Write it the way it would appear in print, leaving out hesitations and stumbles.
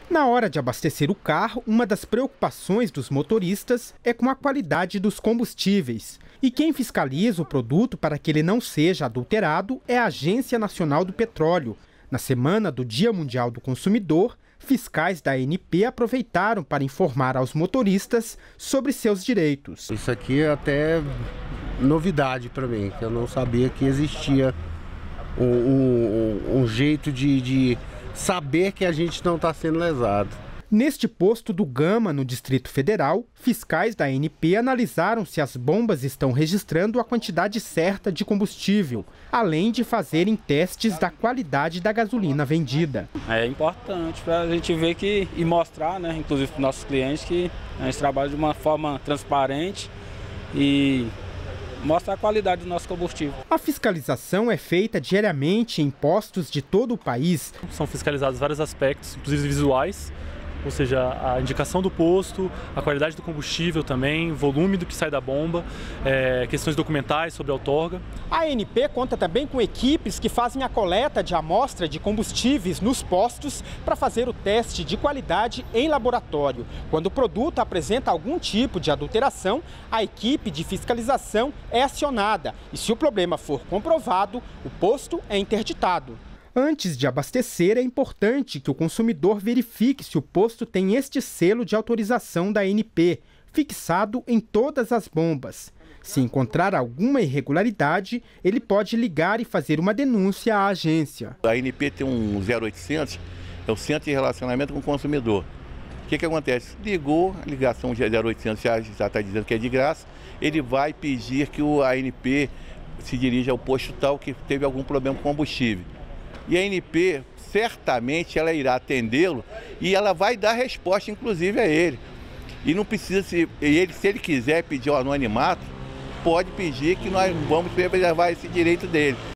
Na hora de abastecer o carro, uma das preocupações dos motoristas é com a qualidade dos combustíveis. E quem fiscaliza o produto para que ele não seja adulterado é a Agência Nacional do Petróleo. Na semana do Dia Mundial do Consumidor, fiscais da ANP aproveitaram para informar aos motoristas sobre seus direitos. Isso aqui é até novidade para mim, que eu não sabia que existia um jeito de saber que a gente não está sendo lesado. Neste posto do Gama, no Distrito Federal, fiscais da ANP analisaram se as bombas estão registrando a quantidade certa de combustível, além de fazerem testes da qualidade da gasolina vendida. É importante para a gente ver e mostrar, né, inclusive para os nossos clientes, que a gente trabalha de uma forma transparente e mostra a qualidade do nosso combustível. A fiscalização é feita diariamente em postos de todo o país. São fiscalizados vários aspectos, inclusive visuais, ou seja, a indicação do posto, a qualidade do combustível também, volume do que sai da bomba, questões documentais sobre a outorga. A ANP conta também com equipes que fazem a coleta de amostra de combustíveis nos postos para fazer o teste de qualidade em laboratório. Quando o produto apresenta algum tipo de adulteração, a equipe de fiscalização é acionada e, se o problema for comprovado, o posto é interditado. Antes de abastecer, é importante que o consumidor verifique se o posto tem este selo de autorização da ANP, fixado em todas as bombas. Se encontrar alguma irregularidade, ele pode ligar e fazer uma denúncia à agência. A ANP tem um 0800, é o Centro de Relacionamento com o Consumidor. O que acontece? Ligou, a ligação de 0800 já está dizendo que é de graça, ele vai pedir que a ANP se dirija ao posto tal que teve algum problema com combustível. E a ANP, certamente, ela irá atendê-lo e ela vai dar resposta, inclusive, a ele. E não precisa, se ele quiser pedir o anonimato, pode pedir que nós vamos preservar esse direito dele.